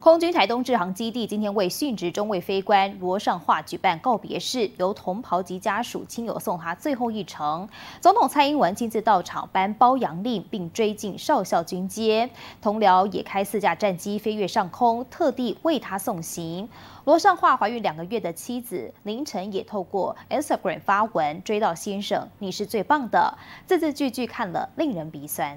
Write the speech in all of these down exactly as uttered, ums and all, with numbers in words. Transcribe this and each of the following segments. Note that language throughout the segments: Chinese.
空军台东志航基地今天为殉职中尉飞官罗尚化举办告别式，由同袍及家属亲友送他最后一程。总统蔡英文亲自到场颁褒扬令，并追进少校军阶。同僚也开四架战机飞越上空，特地为他送行。罗尚化怀孕两个月的妻子凌晨也透过 Instagram 发文追悼先生：“你是最棒的。”字字句句看了令人鼻酸。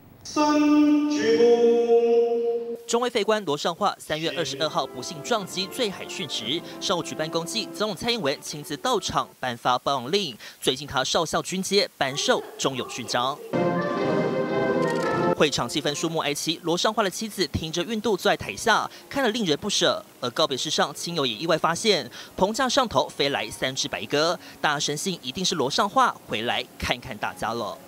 中尉飞官罗尚化三月二十二号不幸撞击坠海殉职，上午举办公祭，总统蔡英文亲自到场颁发褒扬令，最近他少校军阶颁授忠勇勋章。会场气氛肃穆哀戚，罗尚化的妻子挺着孕肚坐在台下，看了令人不舍。而告别式上，亲友也意外发现棚架上头飞来三只白鸽，大家深信一定是罗尚化回来看看大家了。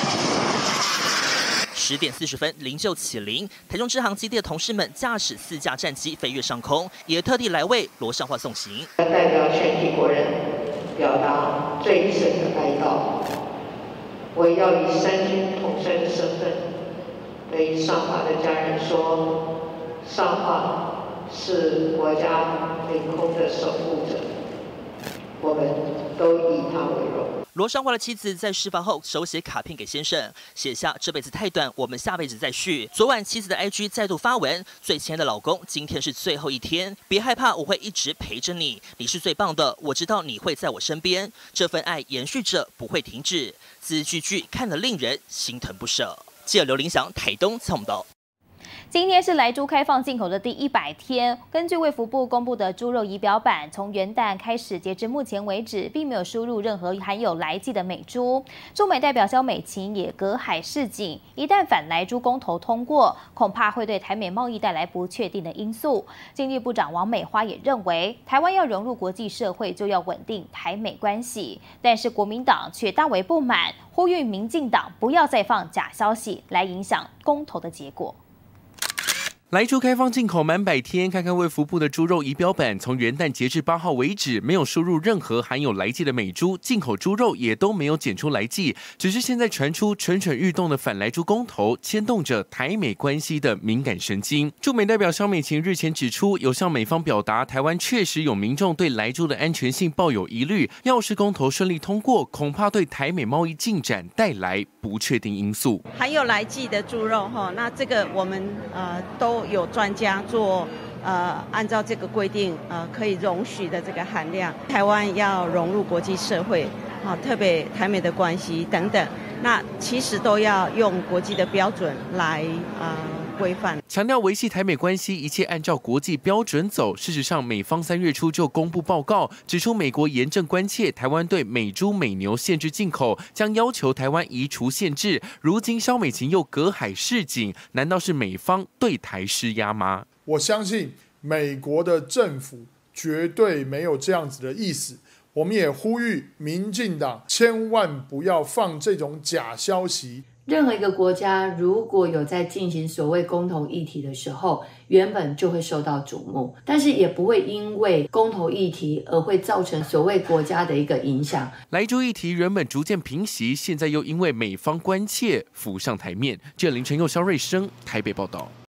十点四十分，灵柩起灵，台中支航基地的同事们驾驶四架战机飞越上空，也特地来为罗尚化送行。 代表全体国人表达最深的哀悼，我也要以三军统帅的身份，对尚化的家人说：尚化是国家领空的守护者，我们都以他为荣。 罗尚化的妻子在事发后手写卡片给先生，写下这辈子太短，我们下辈子再续。昨晚妻子的 I G 再度发文：最亲爱的老公，今天是最后一天，别害怕，我会一直陪着你，你是最棒的，我知道你会在我身边，这份爱延续着，不会停止。字字句句看得令人心疼不舍。记者刘林祥台东采访报道。 今天是莱猪开放进口的第一百天。根据卫福部公布的猪肉仪表板，从元旦开始，截至目前为止，并没有输入任何含有莱剂的美猪。驻美代表萧美琴也隔海示警，一旦反莱猪公投通过，恐怕会对台美贸易带来不确定的因素。经济部长王美花也认为，台湾要融入国际社会，就要稳定台美关系。但是国民党却大为不满，呼吁民进党不要再放假消息来影响公投的结果。 莱猪开放进口满百天，看看卫福部的猪肉仪表板，从元旦截至八号为止，没有输入任何含有莱剂的美猪，进口猪肉也都没有检出莱剂。只是现在传出蠢蠢欲动的反莱猪公投，牵动着台美关系的敏感神经。驻美代表萧美琴日前指出，有向美方表达，台湾确实有民众对莱猪的安全性抱有疑虑，要是公投顺利通过，恐怕对台美贸易进展带来不确定因素。 含有莱剂的猪肉，那这个我们呃都有专家做，呃，按照这个规定，呃，可以容许的这个含量。台湾要融入国际社会，啊，特别台美的关系等等，那其实都要用国际的标准来啊规范。 强调维系台美关系，一切按照国际标准走。事实上，美方三月初就公布报告，指出美国严正关切台湾对美猪美牛限制进口，将要求台湾移除限制。如今萧美琴又隔海示警，难道是美方对台施压吗？ 我相信美国的政府绝对没有这样子的意思。我们也呼吁民进党千万不要放这种假消息。 任何一个国家如果有在进行所谓公投议题的时候，原本就会受到瞩目，但是也不会因为公投议题而会造成所谓国家的一个影响。 莱猪议题原本逐渐平息，现在又因为美方关切浮上台面。这林晨佑、肖瑞生台北报道。